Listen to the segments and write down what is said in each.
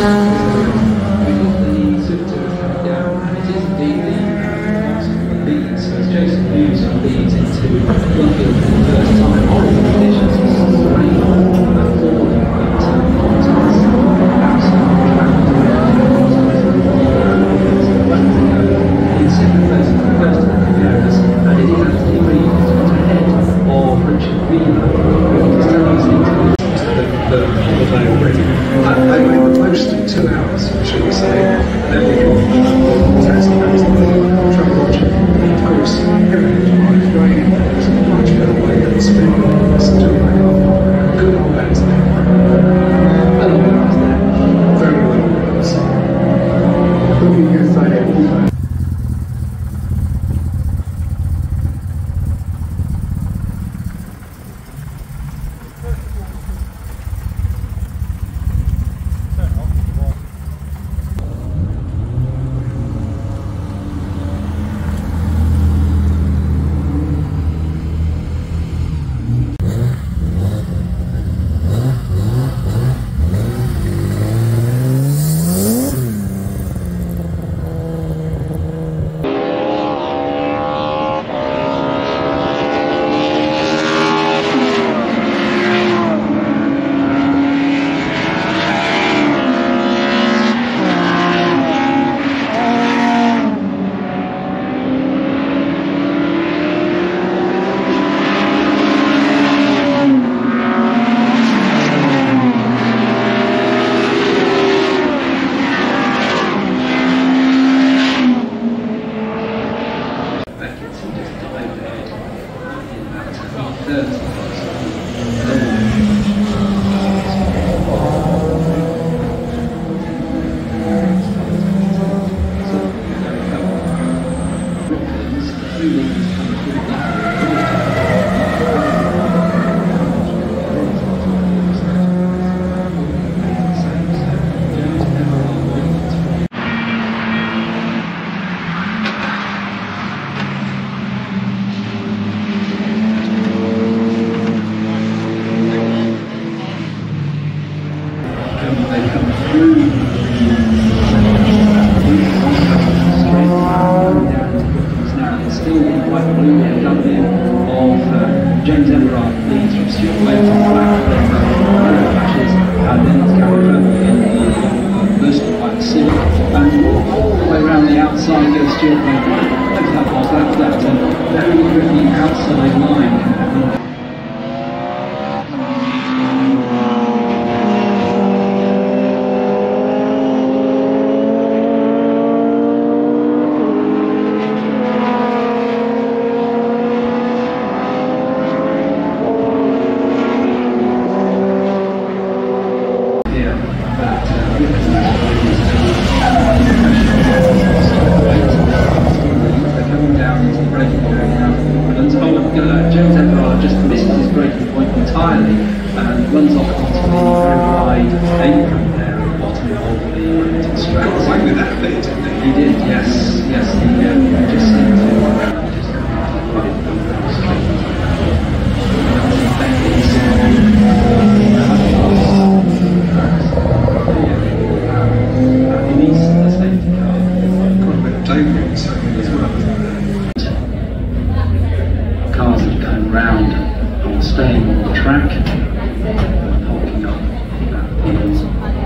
Staying on the track, hulking up that field.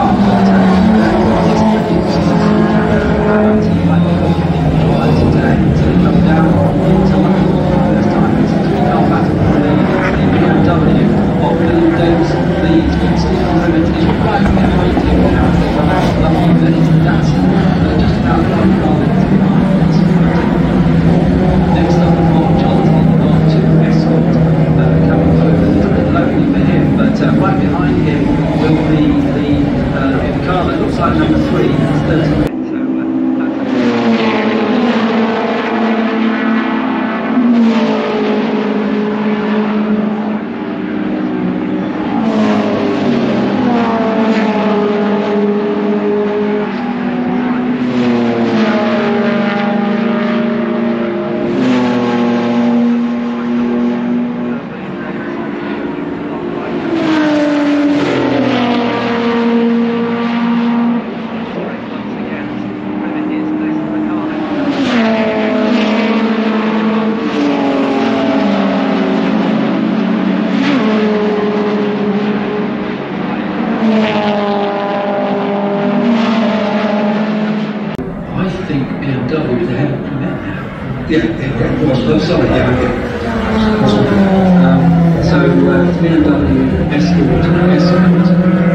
BMW Escort.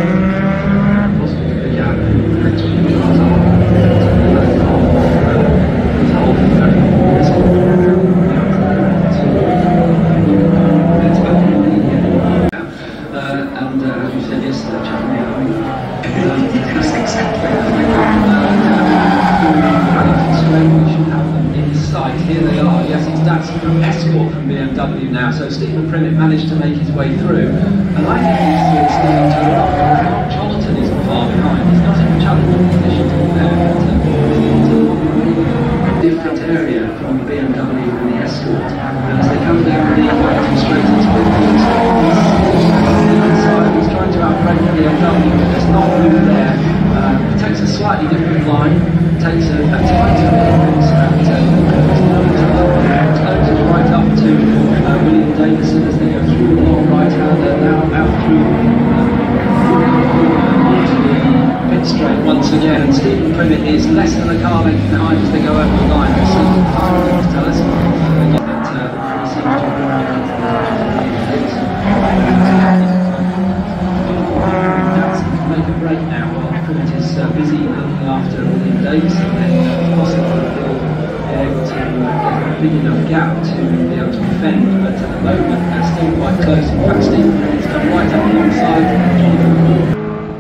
And as you said yesterday, we should have them in sight. Here they are. Yes, that's Escort from BMW now. So Stephen Primmett managed to make his way through, and I think he's starting to look. Jonathan isn't far behind. He's not in a challenging position to be there. Different area from the BMW and the Escort, and as they come down the straight into the inside, he's trying to outbrake the BMW, but there's not room there. He takes a slightly different line, takes a tighter clearance, and closes right up to William Davison as they go through the long right-hander, now out through onto the pit straight once again. And Stephen Primmett is less than a car length behind as they go over the line. We'll see what the final numbers tell us. He seems to make a break now while Primmett is busy looking after William Davison, and possibly he'll be able to get a big enough gap to be able to defend, but at the moment they're still quite close. In fact, Stephen Primmett's come right up alongside Jonathan.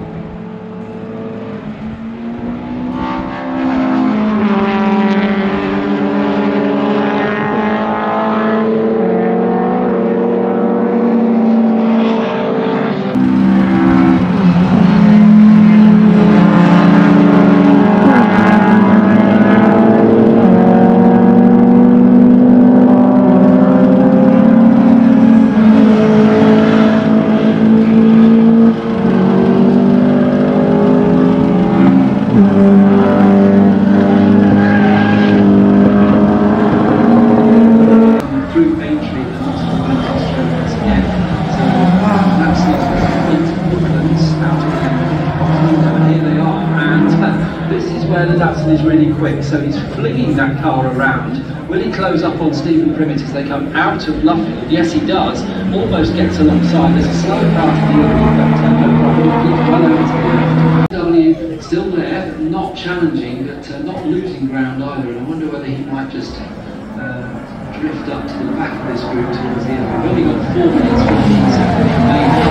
Is really quick, so he's flinging that car around. Will he close up on Stephen Primmett as they come out of Luffield? Yes, he does. Almost gets alongside. There's a slow car to the end, well over to the left. W still there, not challenging, but not losing ground either. And I wonder whether he might just drift up to the back of this group towards the end. We've only got 4 minutes, 15 seconds remaining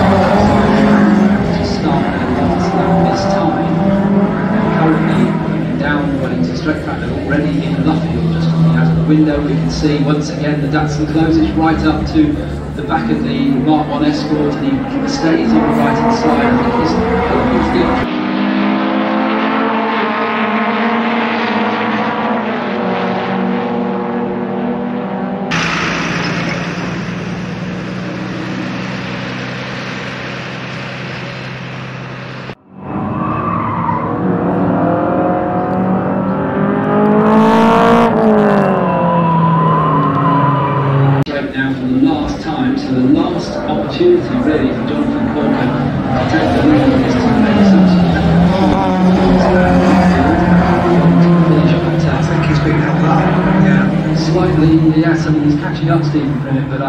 to start their last lap this time. Currently down Wellington straight back, they're already in Luffield, just looking out of the window. We can see once again the Datsun closes right up to the back of the Mark 1 Escort, and he stays on the right hand side. I think he's opportunity really for Jonathan Corker to take the lead in this to make some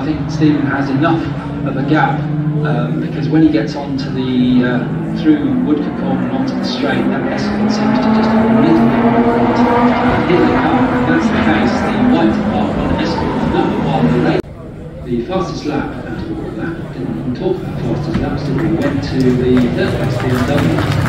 I think Stephen has enough of a gap because when he gets onto the through Woodcote Corner and onto the straight, that Escort seems to just have a little bit more weight and hit the car. If that's the case, the white part on Escort is number 1. The fastest lap out of all of that, didn't talk about fastest laps, did we? Went to the third place BMW.